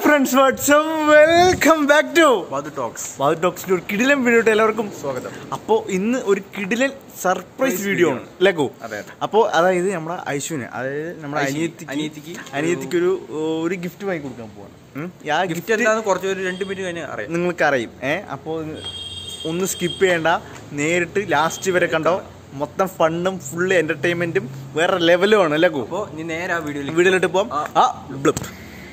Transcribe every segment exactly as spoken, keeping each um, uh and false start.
friends, what's up? Welcome back to Badhu Talks. Badhu Talks to കിടിലൻ video എല്ലാവർക്കും സ്വാഗതം. അപ്പോൾ ഇന്ന് ഒരു കിടിലൻ സർപ്രൈസ് വീഡിയോ ആണ് ലഗു. അപ്പോൾ അതായത് നമ്മുടെ ഐശുവിന്, അതായത് നമ്മുടെ അനിയത്തിക്ക് അനിയത്തിക്ക് അനിയത്തിക്ക് ഒരു ഒരു ഗിഫ്റ്റ് വാങ്ങി കൊടുക്കാൻ പോവാണ്. ആ ഗിഫ്റ്റ് എന്താണെന്ന് കുറച്ച് ഒരു രണ്ട് മിനിറ്റ് കഴിഞ്ഞ് അറിയാം, നിങ്ങൾക്ക് അറിയും. ഏഹ് അപ്പോൾ ഒന്ന് സ്കിപ്പ് ചെയ്യേണ്ട, നേരിട്ട് ലാസ്റ്റ് വരെ കണ്ടോ. മൊത്തം ഫണ്ടും ഫുള്ള് എന്റർടൈൻമെന്റും വേറെ ലെവലും ആണ് ലഗു. അപ്പോൾ നീ നേരെ ആ വീഡിയോ വീഡിയോയിലോട്ട് പോവാം. ആ ബ്ലിപ്പ്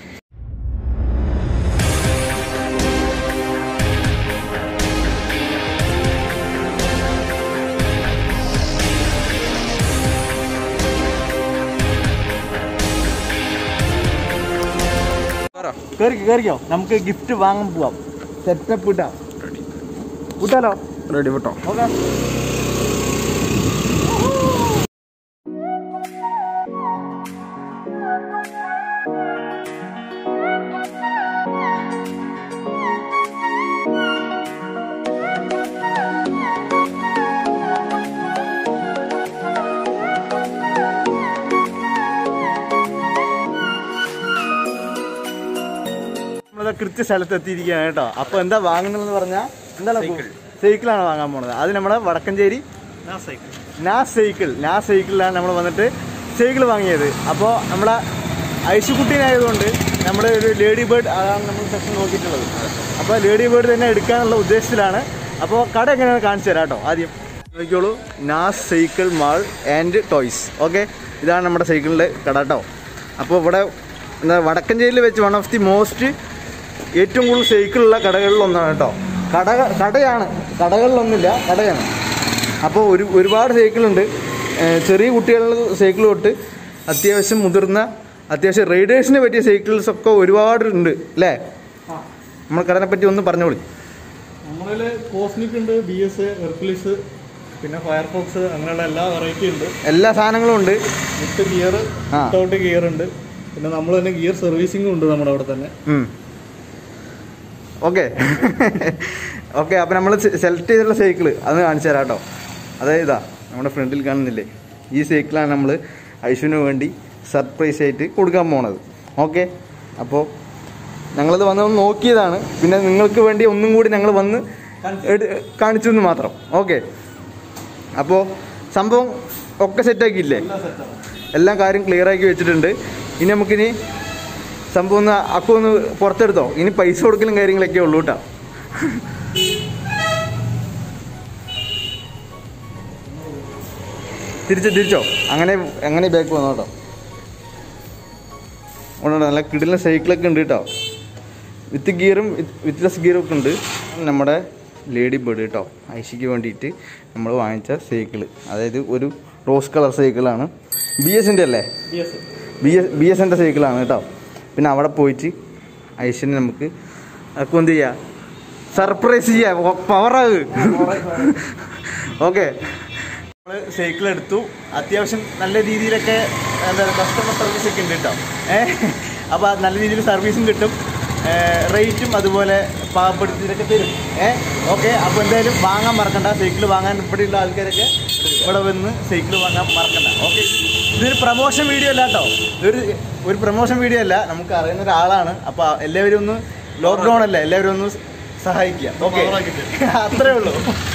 കേറിക്കോ കേറിക്കോ നമുക്ക് ഗിഫ്റ്റ് വാങ്ങാൻ പോവാം. സെറ്റപ്പ് ഇട്ടാ വിട്ടാലോ? റെഡി വിട്ടോ? ഓക്കെ. കൃത്യ സ്ഥലത്ത് എത്തിയിരിക്കുകയാണ് കേട്ടോ. അപ്പൊ എന്താ വാങ്ങുന്നതെന്ന് പറഞ്ഞാൽ എന്താണ് സൈക്കിളാണ് വാങ്ങാൻ പോണത്. അത് നമ്മുടെ വടക്കഞ്ചേരി നാ സൈക്കിൾ നാ സൈക്കിളിലാണ് നമ്മൾ വന്നിട്ട് സൈക്കിൾ വാങ്ങിയത്. അപ്പോൾ നമ്മളെ ഐശുക്കുട്ടീനായതുകൊണ്ട് നമ്മുടെ ഒരു ലേഡി ബേർഡ് അതാണ് നമ്മൾ സെക്ഷൻ നോക്കിയിട്ടുള്ളത്. അപ്പോൾ ലേഡി ബേർഡ് തന്നെ എടുക്കാനുള്ള ഉദ്ദേശത്തിലാണ്. അപ്പോൾ കട എങ്ങനെയാണ് കാണിച്ചു തരാം കേട്ടോ. ആദ്യം നോക്കിയോളൂ, Naz cycle mall and toys. Okay, ഇതാണ് നമ്മുടെ സൈക്കിളിൻ്റെ കട കേട്ടോ. അപ്പോൾ ഇവിടെ എന്താ വടക്കഞ്ചേരിയിൽ വെച്ച് വൺ ഓഫ് ദി മോസ്റ്റ് ഏറ്റവും കൂടുതൽ സൈക്കിളുള്ള കടകളിലൊന്നാണ് കേട്ടോ. കട കടയാണ് കടകളിലൊന്നുമില്ല, കടയാണ്. അപ്പോൾ ഒരു ഒരുപാട് സൈക്കിളുണ്ട്. ചെറിയ കുട്ടികളുടെ സൈക്കിൾ തൊട്ട് അത്യാവശ്യം മുതിർന്ന അത്യാവശ്യം റൈഡേഴ്സിന് പറ്റിയ സൈക്കിൾസൊക്കെ ഒരുപാട് ഉണ്ട് അല്ലേ? നമ്മൾ കടനെ പറ്റി ഒന്ന് പറഞ്ഞോളി. നമ്മളിൽ കോസ്മിക് ഉണ്ട്, ബി എസ്, ഹെർക്കുലിസ്, പിന്നെ ഫയർഫോക്സ്, അങ്ങനെയുള്ള എല്ലാ വെറൈറ്റി ഉണ്ട്. എല്ലാ സാധനങ്ങളും ഉണ്ട്. വിത്ത് ഗിയർ, വിത്തൗട്ട് ഗിയർ ഉണ്ട്. പിന്നെ നമ്മൾ തന്നെ ഗിയർ സർവീസിംഗും ഉണ്ട് നമ്മുടെ അവിടെ തന്നെ. ഓക്കെ ഓക്കെ അപ്പം നമ്മൾ സെലക്ട് ചെയ്തിട്ടുള്ള സൈക്കിള് അത് കാണിച്ചു തരാം കേട്ടോ. അതായത് ഇതാ നമ്മുടെ ഫ്രണ്ടിൽ കാണുന്നില്ലേ, ഈ സൈക്കിളാണ് നമ്മൾ ഐശുവിന് വേണ്ടി സർപ്രൈസ് ആയിട്ട് കൊടുക്കാൻ പോണത്. ഓക്കെ, അപ്പോൾ ഞങ്ങളത് വന്ന് നോക്കിയതാണ്. പിന്നെ നിങ്ങൾക്ക് വേണ്ടി ഒന്നും കൂടി ഞങ്ങൾ വന്ന് കാണിച്ചു എന്ന് മാത്രം. ഓക്കെ, അപ്പോൾ സംഭവം ഒക്കെ സെറ്റാക്കിയില്ലേ? എല്ലാ കാര്യം ക്ലിയർ ആക്കി വെച്ചിട്ടുണ്ട്. ഇനി നമുക്കിനി സംഭവം ഒന്ന് അക്കു ഒന്ന് പുറത്തെടുത്തോ. ഇനി പൈസ കൊടുക്കലും കാര്യങ്ങളൊക്കെ ഉള്ളൂ കേട്ടോ. തിരിച്ചോ തിരിച്ചോ അങ്ങനെ അങ്ങനെ ബാക്ക് വന്നോ കേട്ടോ. ഉണ്ടോ, നല്ല കിടിലൻ സൈക്കിളൊക്കെ ഉണ്ട് കേട്ടോ. വിത്ത് ഗിയറും വിത്ത്ലെസ് ഗിയറും ഒക്കെ ഉണ്ട്. നമ്മുടെ ലേഡി ബേർഡ് കേട്ടോ, ഐശിക്ക് വേണ്ടിയിട്ട് നമ്മൾ വാങ്ങിച്ച സൈക്കിള്. അതായത് ഒരു റോസ് കളർ സൈക്കിളാണ്. ബി എസിൻ്റെ അല്ലേ? ബി എസ് ബി എസിൻ്റെ സൈക്കിളാണ് കേട്ടോ. പിന്നെ അവിടെ പോയിട്ട് ഐശ്വര്യനെ നമുക്ക് അതൊക്കെ എന്ത് ചെയ്യുക, സർപ്രൈസ് ചെയ്യാം, പവറാവ്. ഓക്കെ, നമ്മൾ സൈക്കിൾ എടുത്തു. അത്യാവശ്യം നല്ല രീതിയിലൊക്കെ എന്താ കസ്റ്റമർ സർവീസൊക്കെ ഉണ്ട് കേട്ടോ. ഏഹ് അപ്പോൾ നല്ല രീതിയിൽ സർവീസും കിട്ടും, റേറ്റും അതുപോലെ പാകപ്പെടുത്തിയതൊക്കെ തരും. ഏഹ് ഓക്കെ, അപ്പോൾ എന്തായാലും വാങ്ങാൻ മറക്കണ്ട. സൈക്കിൾ വാങ്ങാൻ ഇവിടെയുള്ള ആൾക്കാരൊക്കെ ഇവിടെ വന്ന് സൈക്കിൾ വാങ്ങാൻ മറക്കണ്ട. ഓക്കെ, ഇതൊരു പ്രമോഷൻ വീഡിയോ അല്ല കേട്ടോ. ഇതൊരു ഒരു പ്രമോഷൻ വീഡിയോ അല്ല, നമുക്ക് അറിയുന്ന ഒരാളാണ്. അപ്പോൾ എല്ലാവരും ഒന്ന്, ലോക്ക്ഡൗൺ അല്ലേ, എല്ലാവരും ഒന്ന് സഹായിക്കുക. ഓക്കെ, അത്രേ ഉള്ളൂ.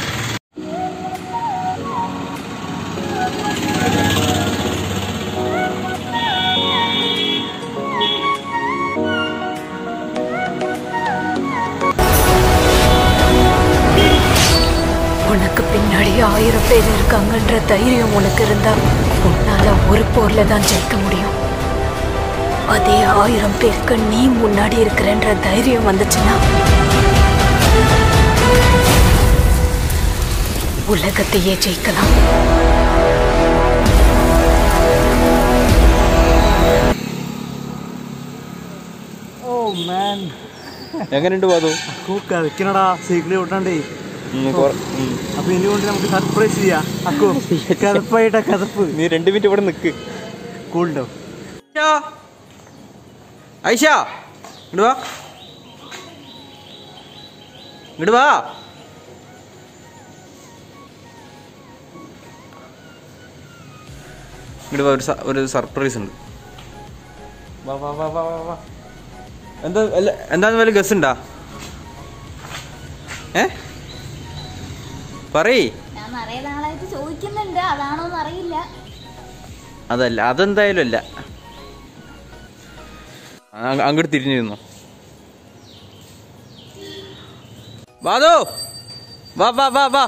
உனக்கு பின்னாடி ஆயிரம் பேர் இருக்காங்கன்ற தைரியம் உனக்கு இருந்தா உன்னால ஒரு போர்ல தான் ஜெயிக்க முடியும். அதே ஆயிரம் பேருக்கு நீ முன்னாடி இருக்கிறன்ற தைரியம் வந்துச்சுன்னா உலகத்தையே ஜெயிக்கலாம். ഓ മാൻ, എങ്ങനെയുണ്ട് ബാധു? വെക്കണടാ സൈക്കിൾ ഓട്ടാണ്ടേ. അപ്പൊ ഇനി കൊണ്ട് നമുക്ക് സർപ്രൈസ് ചെയ്യാം. അക്കു കഥപ്പായിട്ടാ കഥപ്പ്. നീ രണ്ട് മിനിറ്റ് ഇവിടെ നിൽക്ക്. കൂളുണ്ടോ ഐഷ? ഇങ്ങോട്ട് വാ, ഇങ്ങോട്ട് വാ. ഇങ്ങോട്ട് വാ, ഒരു ഒരു സർപ്രൈസ് ഉണ്ട്. വാ വാ വാ വാ വാ. എന്താ എന്താന്ന് വല്ല ഗസ് ഉണ്ടാ? ഏ പറയ്. ഞാൻ നിറയെ നാളായിട്ട് ചോദിക്കുന്നുണ്ട്, അതാണോന്ന് അറിയില്ല. അതല്ല, അതെന്തായാലും അല്ല. അങ്ങോട്ട് തിരിഞ്ഞിരുന്നു. വാതോ വാ വാ വാ വാ.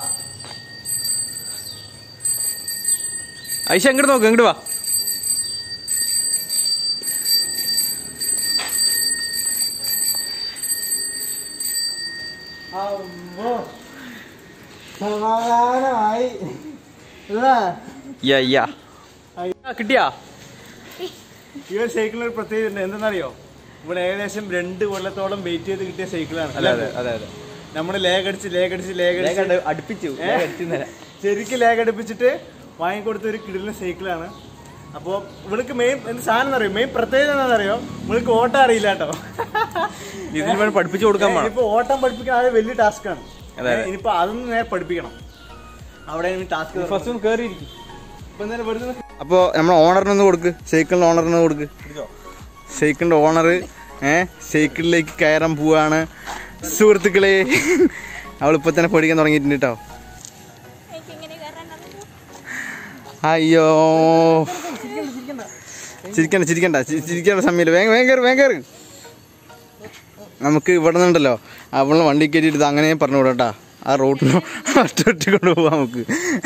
ഐഷ അങ്ങോട്ട് നോക്ക്, അങ്ങോട്ട് വാ. സമാധാനമായി കിട്ടിയാ? ഈ ഒരു സൈക്കിളിന് ഒരു പ്രത്യേകത ഉണ്ട്. എന്തെന്നറിയോ? ഇവിടെ ഏകദേശം രണ്ട് കൊല്ലത്തോളം വെയിറ്റ് ചെയ്ത് കിട്ടിയ സൈക്കിളാണ്. അതെ അതെ അതെ അതെ. നമ്മള് ലേഖടിച്ച് ലേഖടിച്ച് ലേഖടിച്ച് അടുപ്പിച്ചു ശരിക്കും ലേഖടിപ്പിച്ചിട്ട് വാങ്ങിക്കൊടുത്ത ഒരു കിടിലൻ സൈക്കിളാണ്. അപ്പോൾ ഇവൾക്ക് മെയിൻ എന്ത് സാധനം എന്നറിയോ? മെയിൻ പ്രത്യേകത എന്താണെന്നറിയോ? ഇവൾക്ക് ഓട്ടം അറിയില്ല കേട്ടോ. ഇതിൽ വേണം പഠിപ്പിച്ചു കൊടുക്കാൻ. ഇനിയിപ്പോ ഓട്ടം പഠിപ്പിക്കാൻ അത് വലിയ ടാസ്ക് ആണ്. ഇനിയിപ്പോ അതൊന്നും നേരെ പഠിപ്പിക്കണം. അവിടെ ടാസ്ക് ഫസ്റ്റ് ഒന്ന് കയറിയിരിക്കും. അപ്പോൾ നമ്മൾ ഓണറിനൊന്ന് കൊടുക്ക്, സൈക്കിളിൻ്റെ ഓണറിന് കൊടുക്ക്. സൈക്കിളിൻ്റെ ഓണർ ഏഹ് സൈക്കിളിലേക്ക് കയറാൻ പോവാണ് സുഹൃത്തുക്കളെ. അവളിപ്പോൾ തന്നെ പഠിക്കാൻ തുടങ്ങിയിട്ടുണ്ട് കേട്ടോ. അയ്യോ ചിരിക്കണ്ട ചിരിക്കണ്ട ചിരിക്കേണ്ട സമയമില്ല. വേഗം വേഗം കയറി വേഗം കയറി. നമുക്ക് ഇവിടെ നിന്നുണ്ടല്ലോ അവളെ വണ്ടി കയറ്റിയിട്ട് അങ്ങനെ പറഞ്ഞു വിടാം. ആ റോട്ടിന് ഒറ്റ ഒറ്റ കൊണ്ടുപോകാം നമുക്ക്.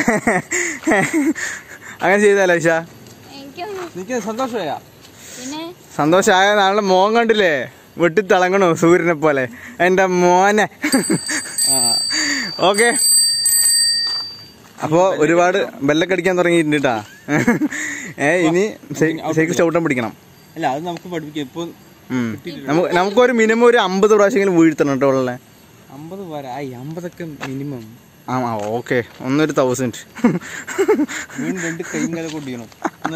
അങ്ങനെ ചെയ്താലോ ഐഷ? എനിക്ക് സന്തോഷമായ സന്തോഷമായ നാളെ മോൻ കണ്ടില്ലേ വെട്ടി തിളങ്ങണോ സൂര്യനെ പോലെ എൻ്റെ മോനെ. ഓക്കെ, അപ്പോൾ ഒരുപാട് ബെല്ലൊക്കെ അടിക്കാൻ തുടങ്ങിയിട്ടുണ്ട് കേട്ടാ. ഏ ഇനി സൈക്കിൾ ചവിട്ടാൻ പിടിക്കണം. അല്ല, അത് നമുക്ക് പഠിപ്പിക്കാം. ഇപ്പൊ നമുക്ക് നമുക്കൊരു മിനിമം ഒരു അമ്പത് പ്രാവശ്യം വീഴ്ത്തണം കേട്ടോ ഉള്ളേ. അമ്പത് പോരാ, അമ്പതൊക്കെ മിനിമം. ആ ആ ഓക്കെ, ഒന്നൊരു തൗസൻഡ് വീണ്ടും രണ്ട് കൈയും കാലം കൊണ്ടിരിക്കണം.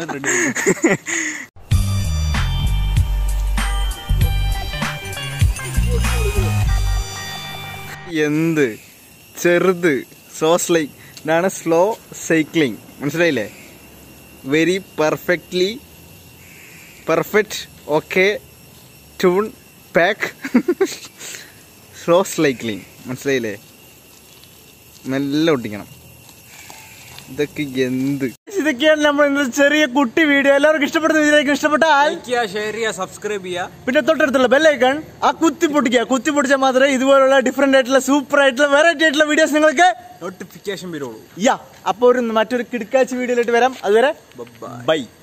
എന്ത് ചെറുത് സോ സ്ലൈ ഇതാണ് സ്ലോ സൈക്ലിംഗ്. മനസ്സിലായില്ലേ? വെരി പെർഫെക്റ്റ്ലി പെർഫെക്റ്റ് ഓക്കെ ട്യൂൺ പാക്ക് സ്ലോ സൈക്ലിംഗ്. മനസ്സിലായില്ലേ? മെല്ലെ ഒട്ടിക്കണം. ഇതൊക്കെ എന്ത് ഇതൊക്കെയാണ് നമ്മൾ ഇന്നത്തെ ചെറിയ കുട്ടി വീഡിയോ. എല്ലാവർക്കും ഇഷ്ടപ്പെടുന്ന വീഡിയോ ഇഷ്ടപ്പെട്ടാൽ ഷെയർ ചെയ്യുക, സബ്സ്ക്രൈബ് ചെയ്യുക. പിന്നെ തൊട്ടടുത്തുള്ള ബെല്ലൈക്കൺ ആ കുത്തി പൊട്ടിക്കുക. കുത്തി പൊട്ടിച്ചാൽ മാത്രമേ ഇതുപോലുള്ള ഡിഫറെന്റ് ആയിട്ടുള്ള സൂപ്പർ ആയിട്ടുള്ള വെറൈറ്റി ആയിട്ടുള്ള വീഡിയോസ് നിങ്ങൾക്ക് നോട്ടിഫിക്കേഷൻ വരുള്ളൂ. യാ അപ്പോൾ ഒരു മറ്റൊരു കിടക്കാച്ചി വീഡിയോയിലോട്ട് വരാം. അതുവരെ ബൈ.